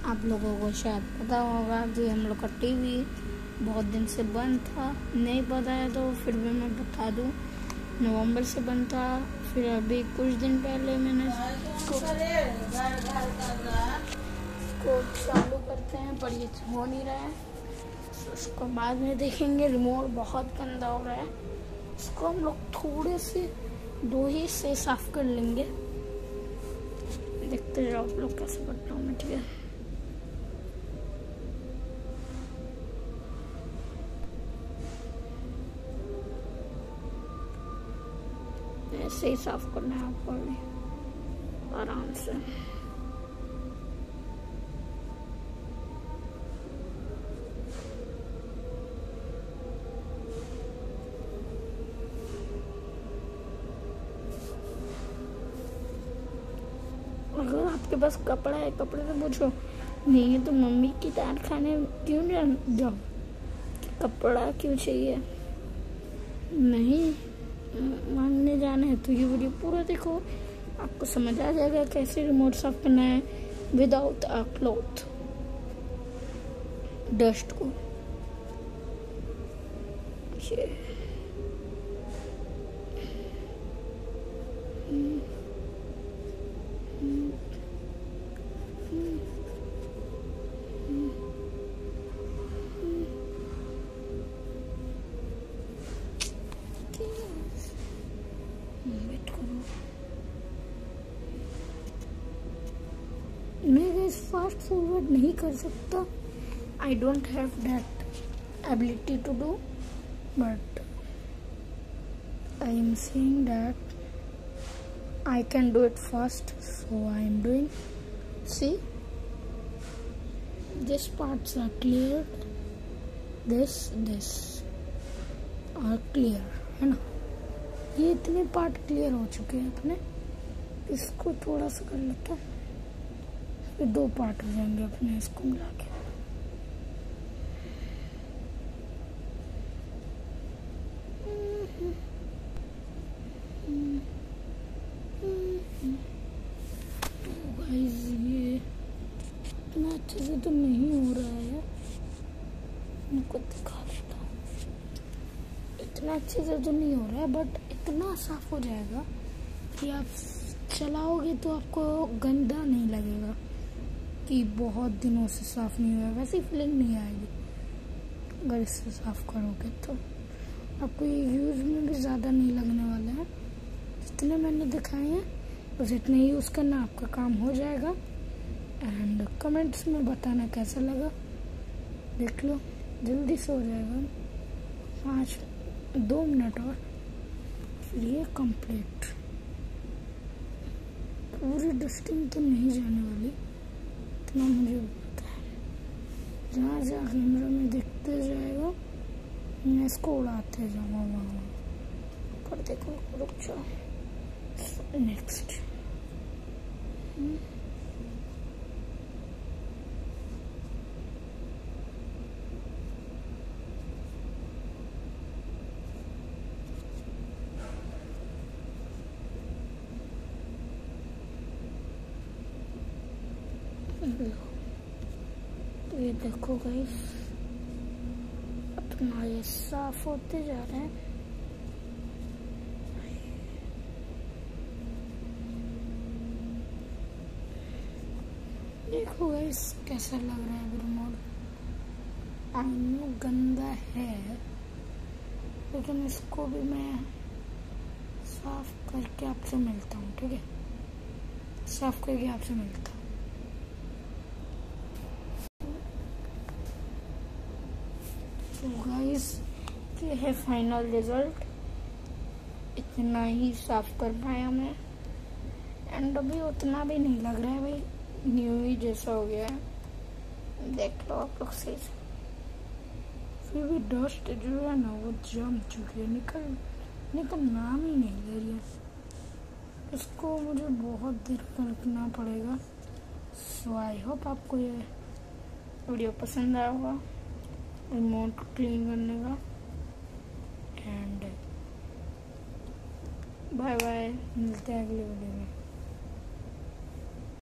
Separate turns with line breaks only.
आप लोगों को शायद पता होगा कि हम लोग का टीवी बहुत दिन से बंद था। नहीं पता है तो फिर भी मैं बता दूं, नवंबर से बंद था। फिर अभी कुछ दिन पहले मैंने इसको चालू करते हैं, पर ये हो नहीं रहा है, तो उसको बाद में देखेंगे। रिमोट बहुत गंदा हो रहा है, इसको हम लोग थोड़े से 2 ही से साफ कर लेंगे। देखते जाओ आप लोग कैसे करता हूँ मैं, ठीक है। ऐसे ही साफ करना है आपको भी, आराम से। अगर आपके पास कपड़ा है, कपड़े से पूछो, नहीं है तो मम्मी की दाल खाने क्यों नहीं जाओ, कपड़ा क्यों चाहिए। नहीं मांगने जाना है तो ये वीडियो पूरा देखो, आपको समझ आ जाएगा कैसे रिमोट साफ करना है विदाउट अ क्लॉथ, डस्ट को। मैं गाइस फास्ट फॉरवर्ड नहीं कर सकता, I don't have that ability to do, but I am saying that I can do it fast, so I am doing. See this parts are clear, this are clear, है ना। ये इतने part clear हो चुके हैं अपने, इसको थोड़ा सा कर लेता हूँ, फिर 2 पार्ट हो जाएंगे अपने इसको मिला के। गाइस ये इतना अच्छे से तो नहीं हो रहा है, उनको दिखा देता हूँ। इतना अच्छे से तो नहीं हो रहा है, बट इतना साफ हो जाएगा कि आप चलाओगे तो आपको गंदा नहीं लगेगा कि बहुत दिनों से साफ नहीं हुआ। वैसी फीलिंग नहीं आएगी अगर इससे साफ करोगे तो। आपको ये यूज़ में भी ज़्यादा नहीं लगने वाला है, जितने मैंने दिखाए हैं बस इतने ही यूज़ करना, आपका काम हो जाएगा। एंड कमेंट्स में बताना कैसा लगा, देख लो जल्दी से हो जाएगा, 2 मिनट और फिर ये कंप्लीट। पूरी डस्टिंग तो नहीं जाने वाली, इतना मुझे पता है। जहाँ जहाँ कैमरा में दिखते जाएगा मैं इसको उड़ाते जाऊँगा वहाँ पर। देखो रुक जाओ, नेक्स्ट तो ये देखो गाइस अपना ये साफ होते जा रहे हैं। देखो गाइस कैसा लग रहा है रिमोट। आईनो गंदा है, लेकिन इसको भी मैं साफ करके आपसे मिलता हूँ, ठीक है। साफ करके आपसे मिलता हूँ। तो गाइस ये है फाइनल रिजल्ट, इतना ही साफ कर पाया मैं। एंड अभी उतना भी नहीं लग रहा है भाई, न्यू ही जैसा हो गया है, देख लो आप लोग सही से। फिर भी डस्ट जो है ना वो जम चुकी है, निकल नाम ही नहीं ले रही है। इसको मुझे बहुत देर तक रखना पड़ेगा। सो आई होप आपको ये वीडियो पसंद आया होगा रिमोट क्लीन करने का। एंड बाय बाय, मिलते हैं अगली वीडियो में।